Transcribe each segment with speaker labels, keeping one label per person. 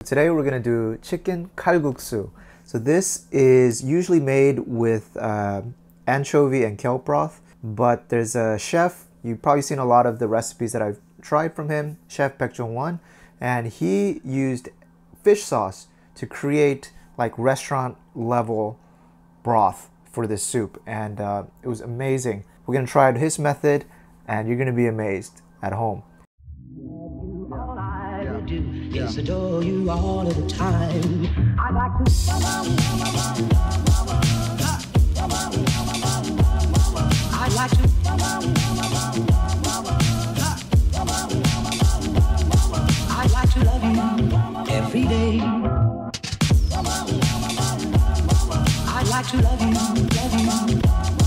Speaker 1: Today we're gonna do chicken kalguksu. So this is usually made with anchovy and kelp broth, but there's a chef, you've probably seen a lot of the recipes that I've tried from him, Chef Baek Jong-won, and he used fish sauce to create like restaurant level broth for this soup, and it was amazing. We're gonna try out his method and you're gonna be amazed at home.
Speaker 2: Yes, adore you all of the time. I like to I like to I like to love you every day. I like to love you, love you.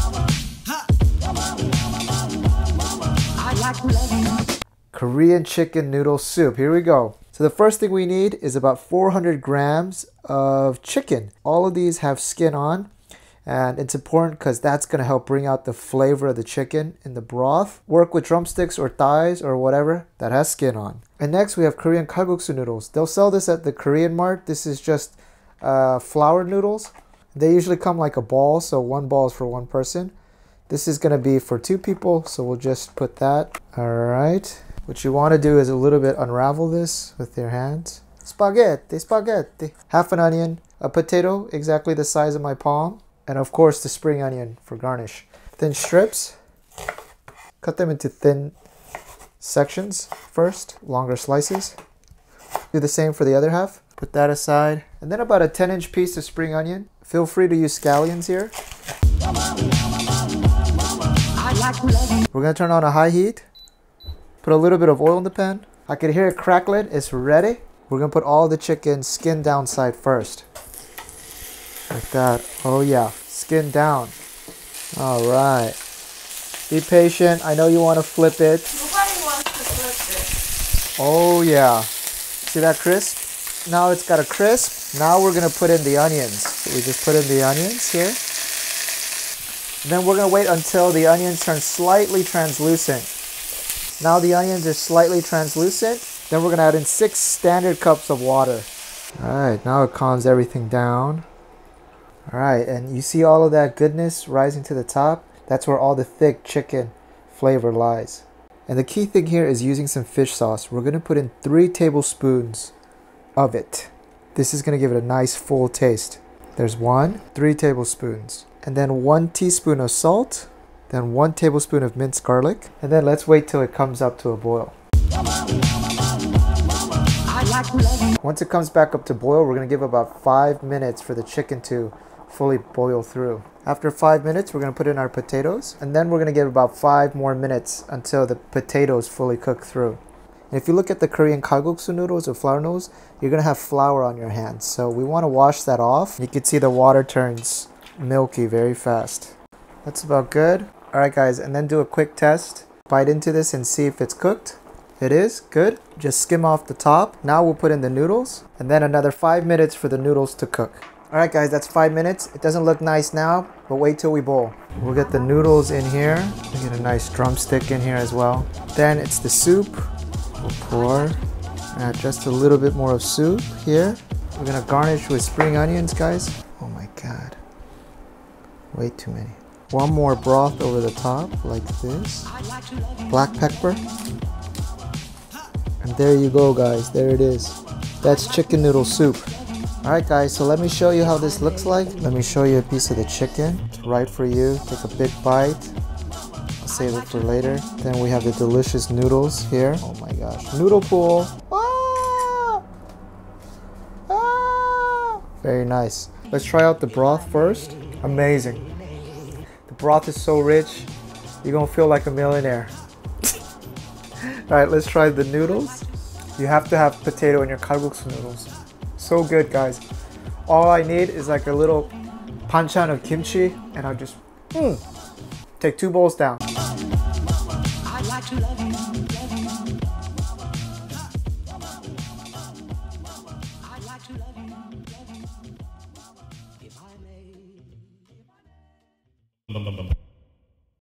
Speaker 2: I like to love you.
Speaker 1: Korean chicken noodle soup. Here we go. So the first thing we need is about 400 grams of chicken. All of these have skin on, and it's important because that's going to help bring out the flavor of the chicken in the broth. Work with drumsticks or thighs or whatever that has skin on. And next we have Korean kalguksu noodles. They'll sell this at the Korean Mart. This is just flour noodles. They usually come like a ball, so one ball is for one person. This is going to be for 2 people, so we'll just put that. All right. What you want to do is a little bit unravel this with your hands. Spaghetti, spaghetti. Half an onion, a potato exactly the size of my palm, and of course the spring onion for garnish. Thin strips. Cut them into thin sections first, longer slices. Do the same for the other half. Put that aside. And then about a 10-inch piece of spring onion. Feel free to use scallions here. We're going to turn on a high heat. Put a little bit of oil in the pan. I can hear it crackling. It's ready. We're gonna put all the chicken skin down side first. Like that. Oh yeah, skin down. All right. Be patient. I know you want to flip it.
Speaker 3: Nobody wants to flip it.
Speaker 1: Oh yeah. See that crisp? Now it's got a crisp. Now we're gonna put in the onions. We just put in the onions here. And then we're gonna wait until the onions turn slightly translucent. Now the onions are slightly translucent. Then we're gonna add in 6 standard cups of water. All right, now it calms everything down. All right, and you see all of that goodness rising to the top? That's where all the thick chicken flavor lies. And the key thing here is using some fish sauce. We're gonna put in 3 tablespoons of it. This is gonna give it a nice full taste. There's 1, 3 tablespoons. And then 1 teaspoon of salt. Then 1 tablespoon of minced garlic. And then let's wait till it comes up to a boil. Once it comes back up to boil, we're gonna give about 5 minutes for the chicken to fully boil through. After 5 minutes, we're gonna put in our potatoes. And then we're gonna give about 5 more minutes until the potatoes fully cook through. And if you look at the Korean kalguksu noodles or flour noodles, you're gonna have flour on your hands. So we wanna wash that off. You can see the water turns milky very fast. That's about good. Alright guys, and then do a quick test. Bite into this and see if it's cooked. It is, good. Just skim off the top. Now we'll put in the noodles, and then another 5 minutes for the noodles to cook. Alright guys, that's 5 minutes. It doesn't look nice now, but wait till we boil. We'll get the noodles in here. We'll get a nice drumstick in here as well. Then it's the soup. We'll pour. Add just a little bit more of soup here. We're gonna garnish with spring onions, guys. Oh my god. Way too many. 1 more broth over the top, like this. Black pepper. And there you go, guys. There it is. That's chicken noodle soup. Alright guys, so let me show you how this looks like. Let me show you a piece of the chicken. It's right for you. Take a big bite. I'll save it for later. Then we have the delicious noodles here. Oh my gosh. Noodle pool. Ah! Ah! Very nice. Let's try out the broth first. Amazing. Broth is so rich, you're gonna feel like a millionaire. Alright, let's try the noodles. You have to have potato in your kalguksu noodles. So good, guys. All I need is like a little banchan of kimchi, and I'll just take 2 bowls down.
Speaker 2: I like to love you.